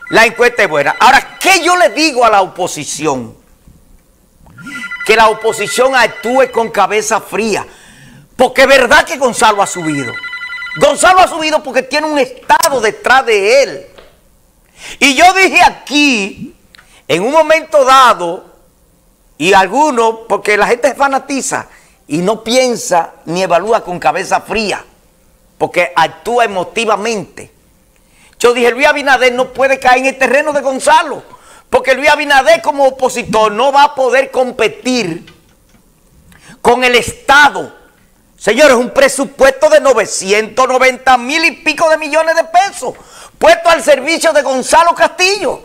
La encuesta es buena. Ahora, ¿qué yo le digo a la oposición? Que la oposición actúe con cabeza fría. Porque es verdad que Gonzalo ha subido. Gonzalo ha subido porque tiene un Estado detrás de él. Y yo dije aquí, en un momento dado, y algunos, porque la gente se fanatiza y no piensa ni evalúa con cabeza fría, porque actúa emotivamente. Yo dije, Luis Abinader no puede caer en el terreno de Gonzalo, porque Luis Abinader como opositor no va a poder competir con el Estado. Señores, un presupuesto de 990,000 y pico de millones de pesos puesto al servicio de Gonzalo Castillo.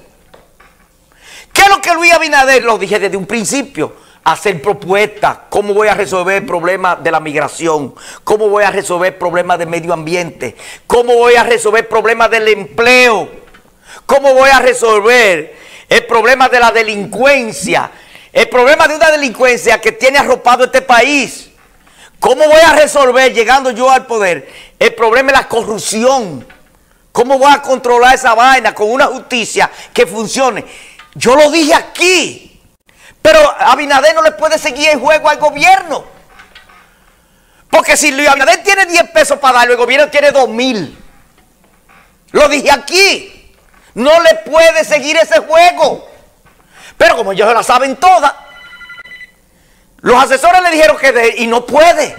¿Qué es lo que Luis Abinader? Lo dije desde un principio. Hacer propuestas. ¿Cómo voy a resolver el problema de la migración? ¿Cómo voy a resolver problemas de medio ambiente? ¿Cómo voy a resolver problemas del empleo? ¿Cómo voy a resolver el problema de la delincuencia? El problema de una delincuencia que tiene arropado este país. ¿Cómo voy a resolver, llegando yo al poder, el problema de la corrupción? ¿Cómo voy a controlar esa vaina con una justicia que funcione? Yo lo dije aquí, pero Abinader no le puede seguir el juego al gobierno. Porque si Luis Abinader tiene 10 pesos para darlo, el gobierno tiene 2,000. Lo dije aquí. No le puede seguir ese juego. Pero como ellos la saben todas, los asesores le dijeron que y no puede.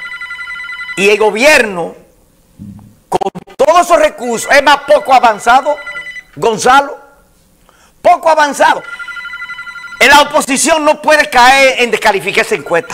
Y el gobierno, con todos esos recursos, es más poco avanzado, Gonzalo, poco avanzado. La oposición no puede caer en descalificar esa encuesta.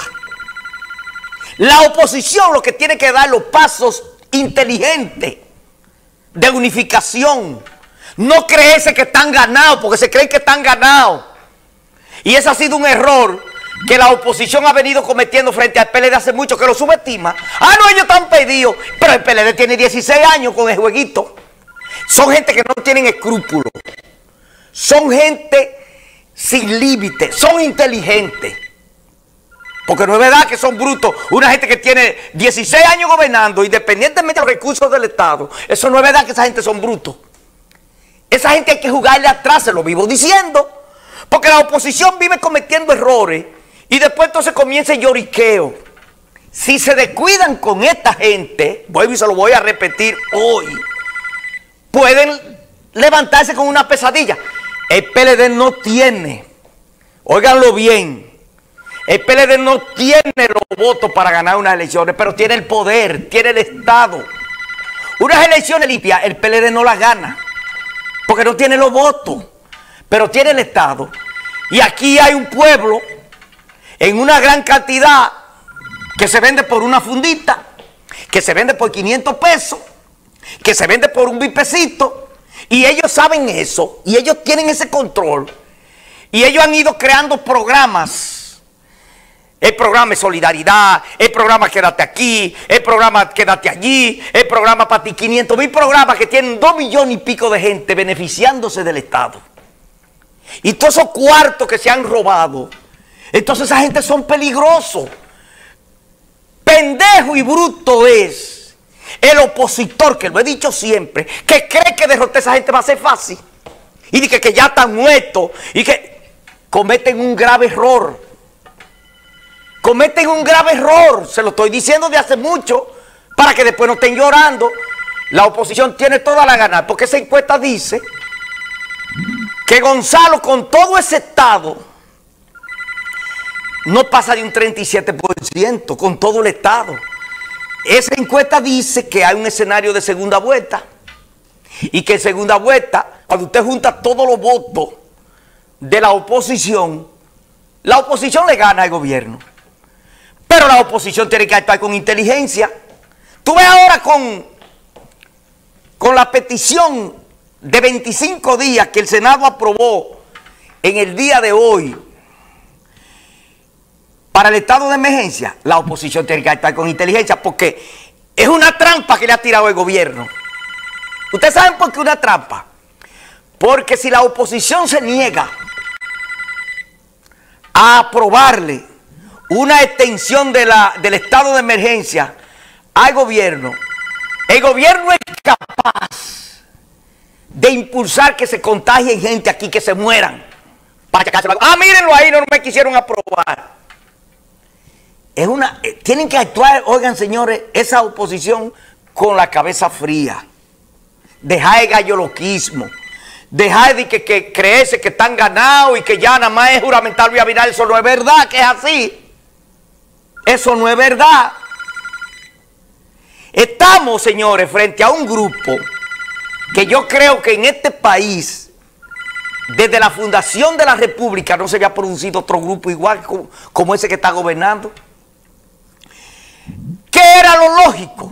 La oposición lo que tiene que dar los pasos inteligentes de unificación. No creerse que están ganados, porque se creen que están ganados. Y ese ha sido un error que la oposición ha venido cometiendo frente al PLD hace mucho, que lo subestima. Ah, no, ellos están perdidos. Pero el PLD tiene 16 años con el jueguito. Son gente que no tienen escrúpulos. Son gente sin límites. Son inteligentes. Porque no es verdad que son brutos. Una gente que tiene 16 años gobernando, independientemente de los recursos del Estado. Eso no es verdad que esa gente son brutos. Esa gente hay que jugarle atrás, se lo vivo diciendo. Porque la oposición vive cometiendo errores. Y después entonces comienza el lloriqueo. Si se descuidan con esta gente, vuelvo y se lo voy a repetir hoy, pueden levantarse con una pesadilla. El PLD no tiene, óiganlo bien, el PLD no tiene los votos para ganar unas elecciones, pero tiene el poder, tiene el Estado. Unas elecciones limpias, el PLD no las gana, porque no tiene los votos, pero tiene el Estado. Y aquí hay un pueblo en una gran cantidad que se vende por una fundita, que se vende por 500 pesos, que se vende por un bipecito, y ellos saben eso, y ellos tienen ese control, y ellos han ido creando programas, el programa de solidaridad, el programa quédate aquí, el programa quédate allí, el programa para ti, 500,000 programas que tienen 2 millones y pico de gente beneficiándose del Estado. Y todos esos cuartos que se han robado, entonces esa gente son peligrosos. Pendejo y bruto es el opositor, que lo he dicho siempre, que cree que derrotar a esa gente va a ser fácil. Y dice que ya están muertos y que cometen un grave error. Cometen un grave error, se lo estoy diciendo de hace mucho, para que después no estén llorando. La oposición tiene toda la gana, porque esa encuesta dice que Gonzalo, con todo ese Estado, no pasa de un 37% con todo el Estado. Esa encuesta dice que hay un escenario de segunda vuelta y que en segunda vuelta, cuando usted junta todos los votos de la oposición le gana al gobierno. Pero la oposición tiene que actuar con inteligencia. Tú ves ahora con la petición de 25 días que el Senado aprobó en el día de hoy para el estado de emergencia, la oposición tiene que actuar con inteligencia, porque es una trampa que le ha tirado el gobierno. ¿Ustedes saben por qué una trampa? Porque si la oposición se niega a aprobarle una extensión del estado de emergencia al gobierno, el gobierno es capaz de impulsar que se contagien gente aquí, que se mueran. Mírenlo ahí, no me quisieron aprobar. Tienen que actuar, oigan señores, esa oposición con la cabeza fría. Dejar el galloloquismo. Dejar de que creerse que están ganados y que ya nada más es juramentar Luis Abinader. Eso no es verdad, que es así. Eso no es verdad. Estamos, señores, frente a un grupo que yo creo que en este país, desde la fundación de la República, no se había producido otro grupo igual como ese que está gobernando. ¿Qué era lo lógico?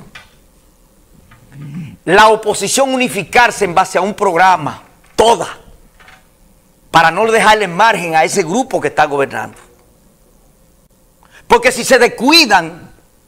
La oposición unificarse en base a un programa, toda, para no dejarle margen a ese grupo que está gobernando. Porque si se descuidan,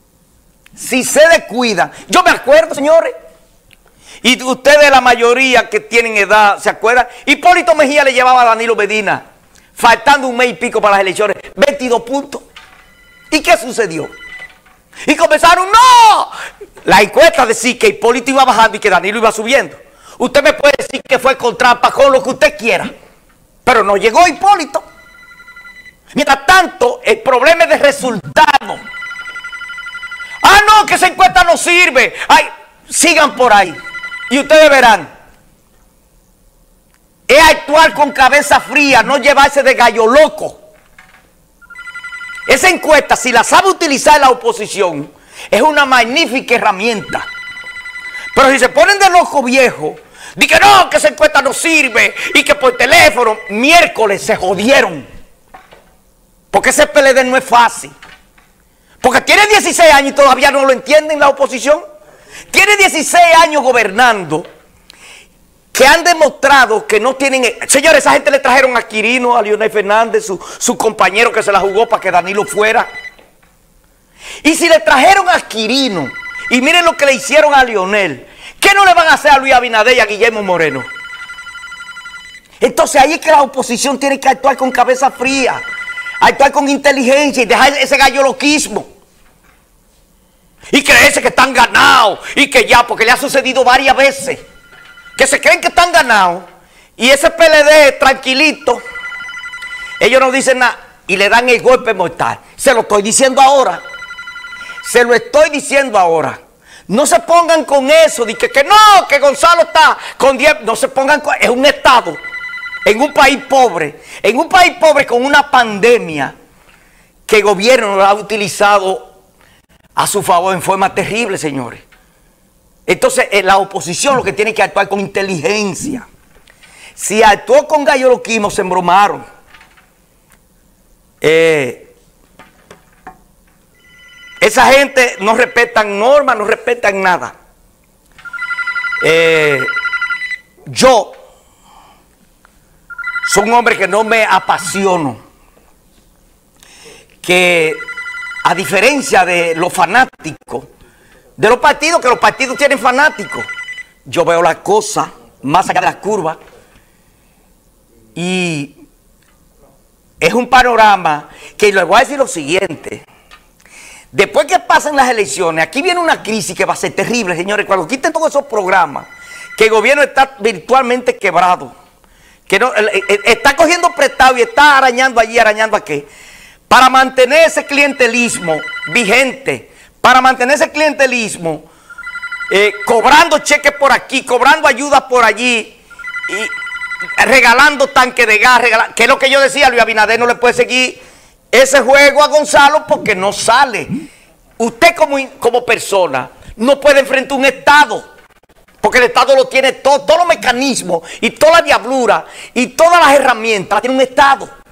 yo me acuerdo, señores, y ustedes la mayoría que tienen edad, ¿se acuerdan? Hipólito Mejía le llevaba a Danilo Medina, faltando un mes y pico para las elecciones, 22 puntos. ¿Y qué sucedió? Y comenzaron, ¡no! La encuesta decía que Hipólito iba bajando y que Danilo iba subiendo. Usted me puede decir que fue con trampa, con lo que usted quiera, pero no llegó Hipólito. Mientras tanto, el problema es de resultado. Ah, no, que esa encuesta no sirve. Ay, sigan por ahí y ustedes verán. Es actuar con cabeza fría, no llevarse de gallo loco. Esa encuesta, si la sabe utilizar la oposición, es una magnífica herramienta. Pero si se ponen de loco viejo, di que no, que esa encuesta no sirve y que por teléfono, miércoles se jodieron. Porque ese PLD no es fácil. Porque tiene 16 años y todavía no lo entienden la oposición. Tiene 16 años gobernando, que han demostrado que no tienen... Señores, esa gente le trajeron a Quirino, a Leonel Fernández, su compañero que se la jugó para que Danilo fuera. Y si le trajeron a Quirino, y miren lo que le hicieron a Leonel, ¿qué no le van a hacer a Luis Abinader y a Guillermo Moreno? Entonces ahí es que la oposición tiene que actuar con cabeza fría, actuar con inteligencia y dejar ese galloloquismo. Y creerse que están ganados y que ya, porque le ha sucedido varias veces, que se creen que están ganados y ese PLD tranquilito, ellos no dicen nada y le dan el golpe mortal. Se lo estoy diciendo ahora. Se lo estoy diciendo ahora. No se pongan con eso, de que no, que Gonzalo está con 10. No se pongan con... Es un Estado, en un país pobre con una pandemia que el gobierno lo ha utilizado a su favor en forma terrible, señores. Entonces, la oposición lo que tiene que actuar con inteligencia. Si actuó con galloloquismo, se embromaron. Esa gente no respetan normas, no respetan nada. Yo soy un hombre que no me apasiono. Que a diferencia de los fanáticos, de los partidos, que los partidos tienen fanáticos, yo veo las cosas más allá de las curvas y es un panorama que les voy a decir lo siguiente. Después que pasen las elecciones, aquí viene una crisis que va a ser terrible, señores. Cuando quiten todos esos programas, que el gobierno está virtualmente quebrado, que no, está cogiendo prestado y está arañando allí, arañando aquí, para mantener ese clientelismo vigente, para mantener ese clientelismo, cobrando cheques por aquí, cobrando ayudas por allí, y regalando tanques de gas, que es lo que yo decía, Luis Abinader no le puede seguir ese juego a Gonzalo porque no sale. Usted como persona no puede enfrentar un Estado, porque el Estado lo tiene todo, todos los mecanismos y toda la diablura y todas las herramientas, la tiene un Estado.